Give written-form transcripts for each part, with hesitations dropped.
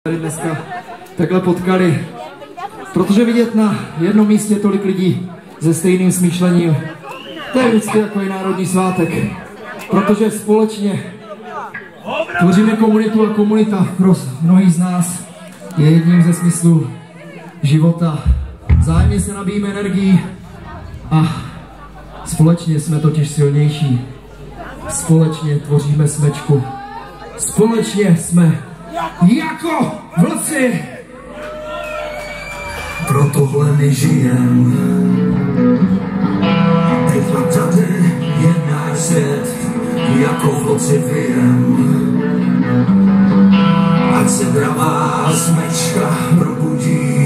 Tady dneska takhle potkali, protože vidět na jednom místě tolik lidí se stejným smýšlením, to je vždycky takový národní svátek, protože společně tvoříme komunitu a komunita pro mnohý z nás je jedním ze smyslů života. Vzájemně se nabíjíme energií a společně jsme totiž silnější. Společně tvoříme smečku. Společně jsme jako vlci. Pro tohle my žijem. Teď tady je náš svět, jako vlci vyjem. Ať se dravá smečka probudí.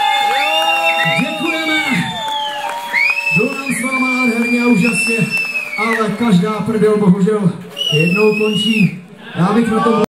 Bylo nám s váma nádherně a úžasně. ale každá prdel bohužel jednou končí. Já bych na to